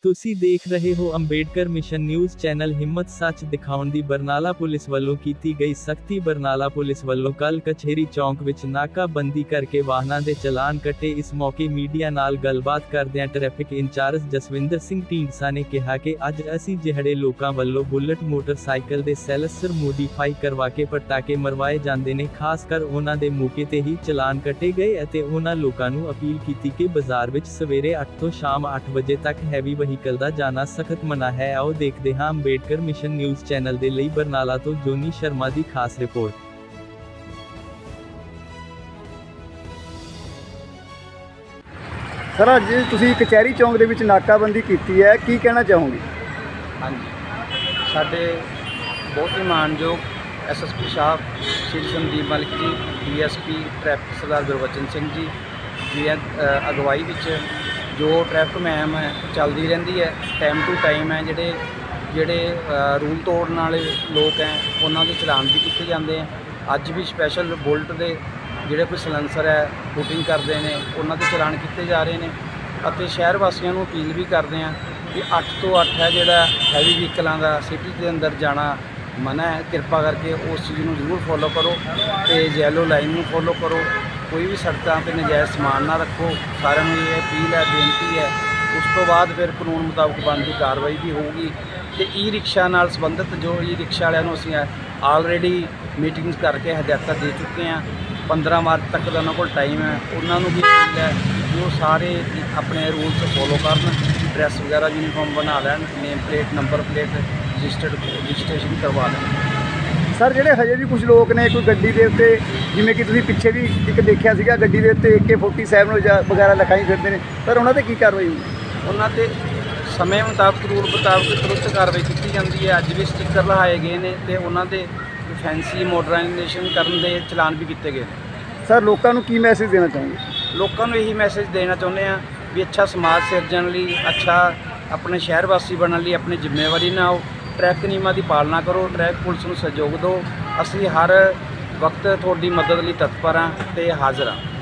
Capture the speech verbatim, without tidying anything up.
ਤੁਸੀਂ ਦੇਖ ਰਹੇ ਹੋ ਅੰਬੇਡਕਰ ਮਿਸ਼ਨ ਨਿਊਜ਼ ਚੈਨਲ। ਹਿੰਮਤ ਸੱਚ ਦਿਖਾਉਣ ਦੀ ਬਰਨਾਲਾ ਪੁਲਿਸ ਵੱਲੋਂ ਕੀਤੀ ਗਈ ਸਖਤੀ। ਬਰਨਾਲਾ ਪੁਲਿਸ ਵੱਲੋਂ ਕੱਲ ਕਚਹਿਰੀ ਚੌਂਕ ਵਿੱਚ ਨਾਕਾਬੰਦੀ ਕਰਕੇ ਵਾਹਨਾਂ ਦੇ ਚਲਾਨ ਕੱਟੇ। ਇਸ ਮੌਕੇ ਮੀਡੀਆ ਨਾਲ ਗੱਲਬਾਤ ਕਰਦਿਆਂ ਟ੍ਰੈਫਿਕ ਇੰਚਾਰਜ ਜਸਵਿੰਦਰ ਸਿੰਘ ਢੀਂਡਸਾ ਨੇ ਕਿਹਾ ਕਿ ਅੱਜ ਅਸੀਂ ਜਿਹੜੇ ਲੋਕਾਂ ਵੱਲੋਂ ਬੁਲਟ ਮੋਟਰਸਾਈਕਲ ਦੇ ਸੈਲਸਰ ਮੋਡੀਫਾਈ ਕਰਵਾ ਕੇ ਪਟਾਕੇ ਮਰਵਾਏ ਜਾਂਦੇ ਨੇ, ਖਾਸ ਕਰ ਉਹਨਾਂ ਦੇ ਮੌਕੇ ਤੇ ਹੀ ਚਲਾਨ ਕੱਟੇ ਗਏ ਅਤੇ ਉਹਨਾਂ ਲੋਕਾਂ ਨੂੰ ਅਪੀਲ ਕੀਤੀ ਕਿ ਬਾਜ਼ਾਰ ਵਿੱਚ ਸਵੇਰੇ ਅੱਠ ਤੋਂ ਸ਼ਾਮ ਅੱਠ ਵਜੇ ਤੱਕ ਹੈਵੀ ਵਹੀਕਲ ਦਾ ਜਾਣਾ ਸਖਤ ਮਨਾ ਹੈ। ਆਓ ਦੇਖਦੇ ਹਾਂ ਅੰਬੇਡਕਰ ਮਿਸ਼ਨ ਨਿਊਜ਼ ਚੈਨਲ ਦੇ ਲਈ ਬਰਨਾਲਾ ਤੋਂ ਜੋਨੀ ਸ਼ਰਮਾ ਦੀ ਖਾਸ ਰਿਪੋਰਟ। सर अज तुसीं कचहरी चौंक दे विच नाकाबंदी कीती है, की कहना चाहोगे? हाँ जी, साडे बहुत ही मानयोग एस एस पी साहब Shri Sandeep Malik ji, D S P traffic Sardar Gurbachan Singh ji ji अगवाई विच जो ट्रैफिक मुहिम चलती रहिंदी है, टाइम टू टाइम है जिहड़े जिहड़े रूल तोड़न वाले लोग हैं उन्हां दे चलान भी कीते जांदे हैं। अज भी स्पैशल बुलट दे ਜਿਹੜੇ ਕੋਈ ਸਲੈਂਸਰ ਹੈ ਬੁਕਿੰਗ ਕਰਦੇ ਨੇ ਉਹਨਾਂ ਦੇ ਚਲਾਨ ਕੀਤੇ ਜਾ ਰਹੇ ਨੇ ਅਤੇ ਸ਼ਹਿਰ ਵਾਸੀਆਂ ਨੂੰ ਅਪੀਲ ਵੀ ਕਰਦੇ ਹਾਂ ਕਿ ਅੱਠ ਤੋਂ ਅੱਠ ਹੈ ਜਿਹੜਾ ਹੈਵੀ ਵਹੀਕਲਾਂ ਦਾ ਸਿਟੀ ਦੇ ਅੰਦਰ ਜਾਣਾ ਮਨਾ ਹੈ। ਕਿਰਪਾ ਕਰਕੇ ਉਸ ਚੀਜ਼ ਨੂੰ ਜ਼ਰੂਰ ਫੋਲੋ ਕਰੋ ਤੇ ਯੈਲੋ ਲਾਈਨ ਨੂੰ ਫੋਲੋ ਕਰੋ। ਕੋਈ ਵੀ ਸੜਕਾਂ 'ਤੇ ਨਜਾਇਜ਼ ਸਮਾਨ ਨਾ ਰੱਖੋ। ਸਾਰਿਆਂ ਨੂੰ ਇਹ ਅਪੀਲ ਹੈ, ਬੇਨਤੀ ਹੈ। ਉਸ ਤੋਂ ਬਾਅਦ ਫਿਰ ਕਾਨੂੰਨ ਮੁਤਾਬਕ ਬਣਦੀ ਕਾਰਵਾਈ ਵੀ ਹੋਊਗੀ। ਤੇ ਈ ਰਿਕਸ਼ਾ ਨਾਲ ਸੰਬੰਧਿਤ ਜੋ ਈ ਰਿਕਸ਼ਾ ਵਾਲਿਆਂ ਨੂੰ ਅਸੀਂ ਆਲਰੇਡੀ ਮੀਟਿੰਗਸ ਕਰਕੇ ਹਦਾਇਤਾਂ ਦੇ ਚੁੱਕੇ ਹਾਂ। पंद्रह मार्च तक का उन्होंने को टाइम है। उन्होंने भी अपील है कि वो सारे अपने रूल्स फॉलो करन, ड्रैस वगैरह यूनीफॉर्म बना लैन, name plate number plate registered registration करवा लैन। सर ਜਿਹੜੇ ਹਜੇ ਵੀ ਕੁਝ ਲੋਕ ਨੇ ਕੋਈ ਗੱਡੀ ਦੇ ਉੱਤੇ ਜਿਵੇਂ ਕਿ ਤੁਸੀਂ ਪਿੱਛੇ ਵੀ ਇੱਕ ਦੇਖਿਆ ਸੀਗਾ ਗੱਡੀ ਦੇ ਉੱਤੇ ਏ ਕੇ ਫੋਰਟੀ ਸੈਵਨ ਵਗੈਰਾ ਲਿਖਾਈ ਫਿਰਦੇ ਨੇ, ਪਰ ਉਹਨਾਂ ਤੇ ਕੀ ਕਾਰਵਾਈ ਹੋਈ? ਉਹਨਾਂ ਤੇ ਸਮੇਂ ਮੁਤਾਬਕ ਰੂਲ ਮੁਤਾਬਕ ਤੁਰੰਤ ਕਾਰਵਾਈ ਕੀਤੀ ਜਾਂਦੀ ਹੈ। ਅੱਜ ਵੀ ਸਟicker ਲਗਾਏ ਗਏ ਨੇ ਤੇ ਉਹਨਾਂ ਦੇ ਫੈਂਸੀ ਮੋਡਰਨਾਈਜੇਸ਼ਨ ਕਰਨ ਦੇ ਚਲਾਨ ਵੀ ਕੀਤੇ ਗਏ। ਸਰ ਲੋਕਾਂ ਨੂੰ ਕੀ ਮੈਸੇਜ ਦੇਣਾ ਚਾਹੁੰਗੇ? ਲੋਕਾਂ ਨੂੰ ਇਹੀ ਮੈਸੇਜ ਦੇਣਾ ਚਾਹੁੰਦੇ ਹਾਂ ਵੀ ਅੱਛਾ ਸਮਾਜ ਸਿਰਜਣ ਲਈ, ਅੱਛਾ ਆਪਣੇ ਸ਼ਹਿਰ ਵਾਸੀ ਬਣਨ ਲਈ ਆਪਣੀ ਜ਼ਿੰਮੇਵਾਰੀ ਨਾਲ ਟ੍ਰੈਫਿਕ ਨਿਯਮਾਂ ਦੀ ਪਾਲਣਾ ਕਰੋ, ਟ੍ਰੈਫਿਕ ਪੁਲਿਸ ਨੂੰ ਸਹਿਯੋਗ ਦਿਓ। ਅਸੀਂ ਹਰ ਵਕਤ ਤੁਹਾਡੀ ਮਦਦ ਲਈ ਤਤਪਰ ਹਾਂ ਤੇ ਹਾਜ਼ਰ ਹਾਂ।